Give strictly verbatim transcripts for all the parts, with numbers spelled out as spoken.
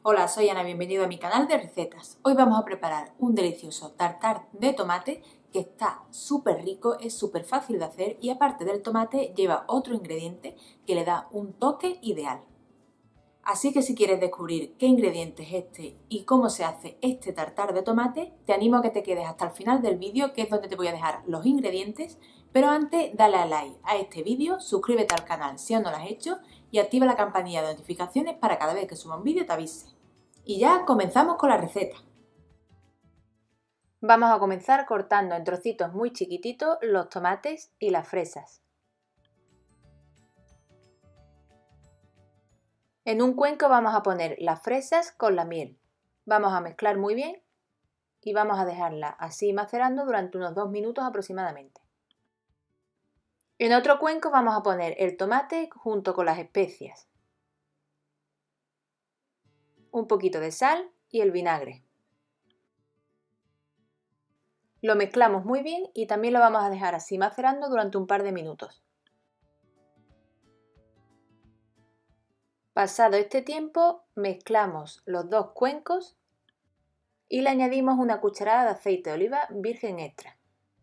Hola, soy Ana, bienvenido a mi canal de recetas. Hoy vamos a preparar un delicioso tartar de tomate que está súper rico, es súper fácil de hacer y aparte del tomate lleva otro ingrediente que le da un toque ideal. Así que si quieres descubrir qué ingrediente es este y cómo se hace este tartar de tomate, te animo a que te quedes hasta el final del vídeo, que es donde te voy a dejar los ingredientes, pero antes dale a like a este vídeo, suscríbete al canal si aún no lo has hecho y activa la campanilla de notificaciones para cada vez que suba un vídeo te avise. Y ya comenzamos con la receta. Vamos a comenzar cortando en trocitos muy chiquititos los tomates y las fresas. En un cuenco vamos a poner las fresas con la miel. Vamos a mezclar muy bien y vamos a dejarla así macerando durante unos dos minutos aproximadamente. En otro cuenco vamos a poner el tomate junto con las especias, un poquito de sal y el vinagre. Lo mezclamos muy bien y también lo vamos a dejar así macerando durante un par de minutos. Pasado este tiempo, mezclamos los dos cuencos y le añadimos una cucharada de aceite de oliva virgen extra.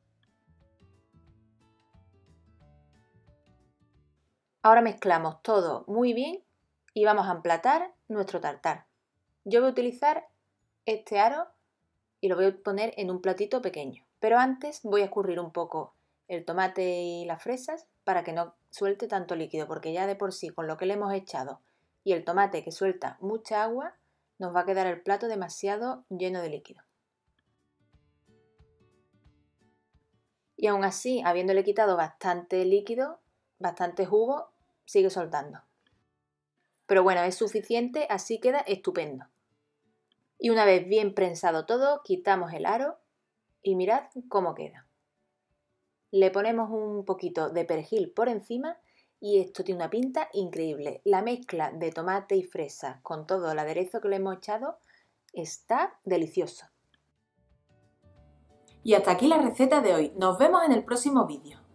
Ahora mezclamos todo muy bien y vamos a emplatar nuestro tartar. Yo voy a utilizar este aro y lo voy a poner en un platito pequeño, pero antes voy a escurrir un poco el tomate y las fresas para que no suelte tanto líquido, porque ya de por sí con lo que le hemos echado y el tomate que suelta mucha agua, nos va a quedar el plato demasiado lleno de líquido. Y aún así, habiéndole quitado bastante líquido, bastante jugo, sigue soltando. Pero bueno, es suficiente, así queda estupendo. Y una vez bien prensado todo, quitamos el aro y mirad cómo queda. Le ponemos un poquito de perejil por encima y esto tiene una pinta increíble. La mezcla de tomate y fresa con todo el aderezo que le hemos echado está delicioso. Y hasta aquí la receta de hoy. Nos vemos en el próximo vídeo.